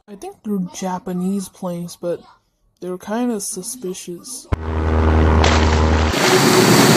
I think they're Japanese planes, but they were kind of suspicious.